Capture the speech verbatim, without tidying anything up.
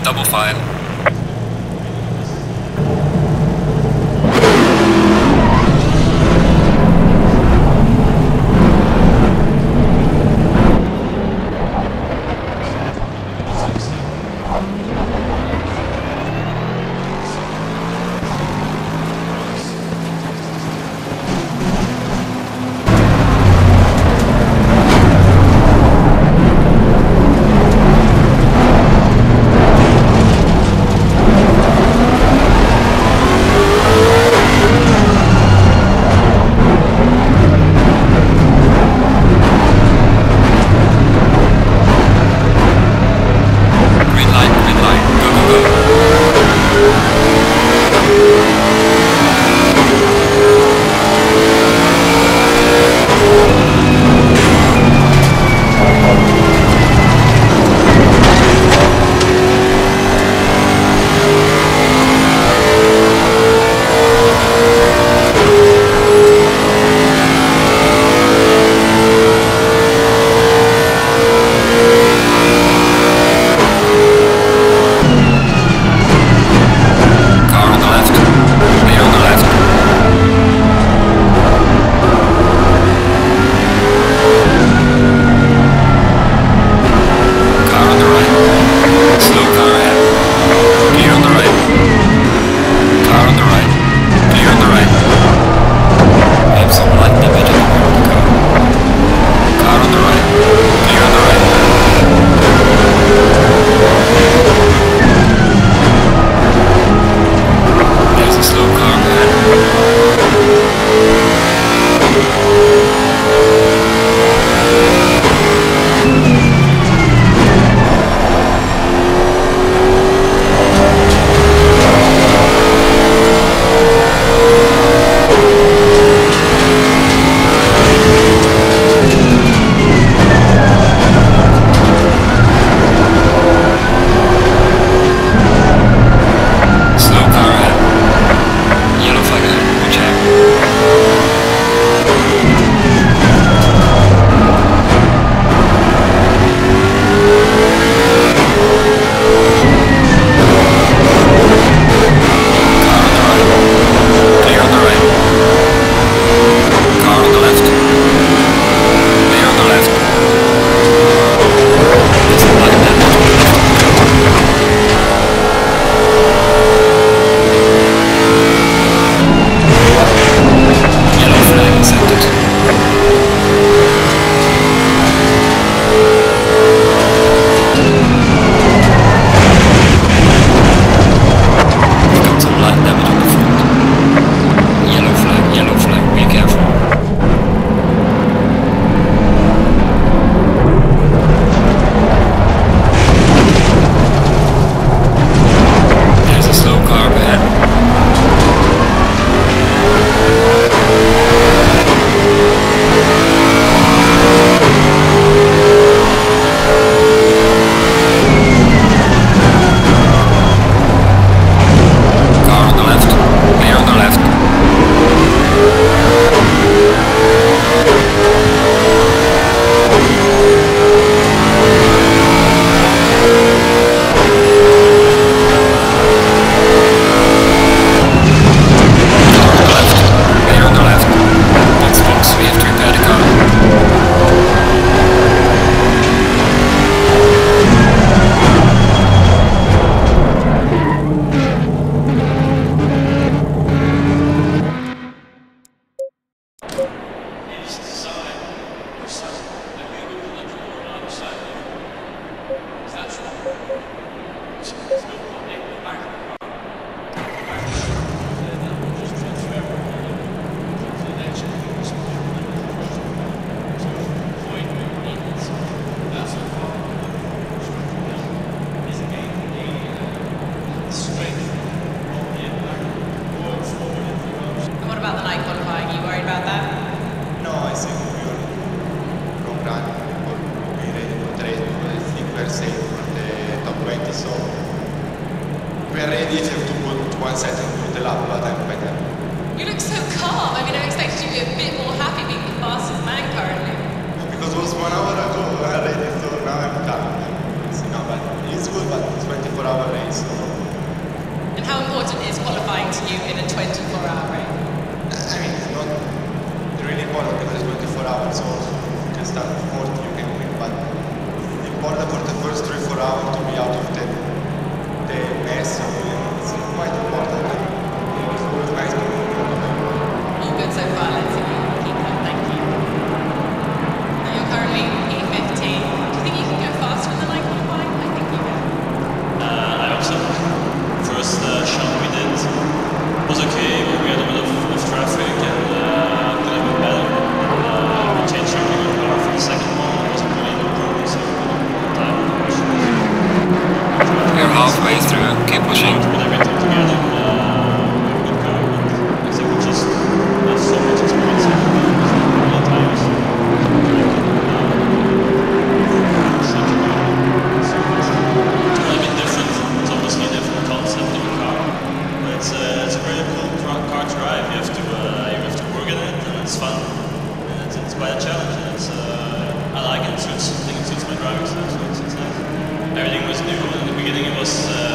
double file. One hour ago, I already thought now I'm calm. No, but it's good, but it's twenty-four twenty-four hour race. And how important is qualifying to you in a twenty-four hour race? I mean, it's not really important because it's twenty-four hours also. You can start at forty, you can win, but important for the first three, four hours to be out of the, the mess. So it's quite important. It's nice to be. All good so far, let's see. Keep that, thank you. Now you're currently P fifteen. Do you think you can go faster than like qualifying? I think you can. Uh, I hope so. First uh, shot we did was okay, but we had a bit of, of traffic and uh, could have been better. Uh, we changed our car for the second one, it wasn't really improving, so time. You're halfway through, keep pushing. Put everything together, uh, good car, but I think we just have so much experience in all the times. It's a bit different, it's obviously a different concept of a car, but it's a, it's a really cool car to drive. You have to, uh, you have to work at it, and it's fun, and it's, it's quite a challenge, and it's, uh, I like it, it suits, I think it suits my driving style, so it's, it's nice. Everything was new, in the beginning it was uh,